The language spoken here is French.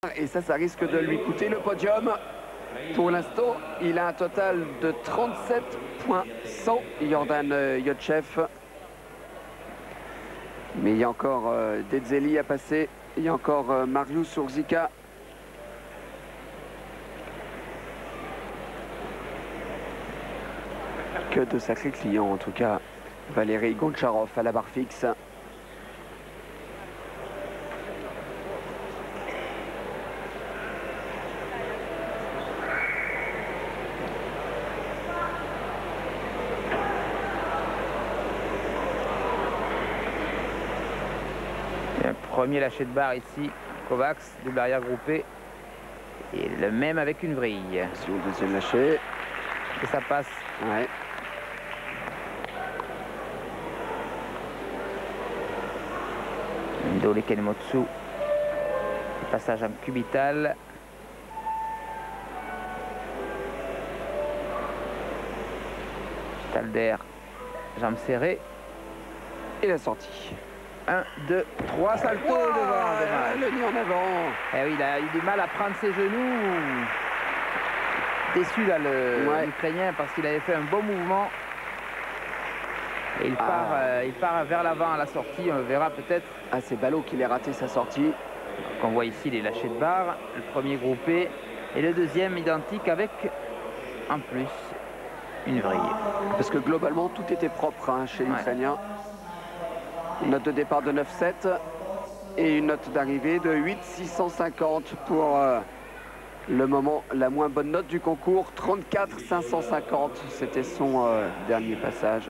Et ça risque de lui coûter le podium. Pour l'instant, il a un total de 37,100, Jordan Yotchev. Mais il y a encore Dedzeli à passer. Il y a encore Marius Urzika. Que de sacrés clients, en tout cas. Valérie Goncharov à la barre fixe. Premier lâcher de barre ici, Kovacs, double arrière groupé. Et le même avec une vrille. Sur le deuxième lâcher. Et ça passe. Ouais. Ndole Kenemotsu. Passage en cubital. Stalder, jambe serrée. Et la sortie. 1, 2, 3 saltos devant. Dommage. Le nid en avant. Eh oui, il a eu du mal à prendre ses genoux. Déçu là l'Ukrainien parce qu'il avait fait un bon mouvement. Et il part vers l'avant à la sortie, on le verra peut-être. Ah, c'est ballot qu'il ait raté sa sortie. Donc on voit ici les lâchers de barre, le premier groupé et le deuxième identique avec en plus une vrille. Parce que globalement tout était propre hein, chez l'Ukrainien. Une note de départ de 9,7 et une note d'arrivée de 8,650 pour le moment. La moins bonne note du concours, 34,550. C'était son dernier passage.